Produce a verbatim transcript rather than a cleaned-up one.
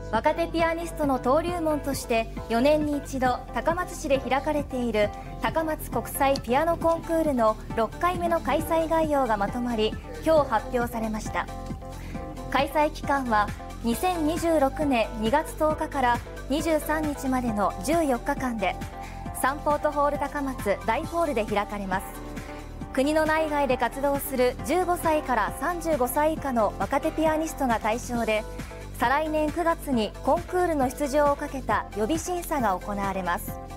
若手ピアニストの登竜門としてよねんに一度高松市で開かれている高松国際ピアノコンクールのろっかいめの開催概要がまとまり、今日発表されました。開催期間はにせんにじゅうろくねんにがつとおかからにじゅうさんにちまでのじゅうよっかかんで、サンポートホール高松大ホールで開かれます。国の内外で活動するじゅうごさいからさんじゅうごさい以下の若手ピアニストが対象で、再来年くがつにコンクールの出場をかけた予備審査が行われます。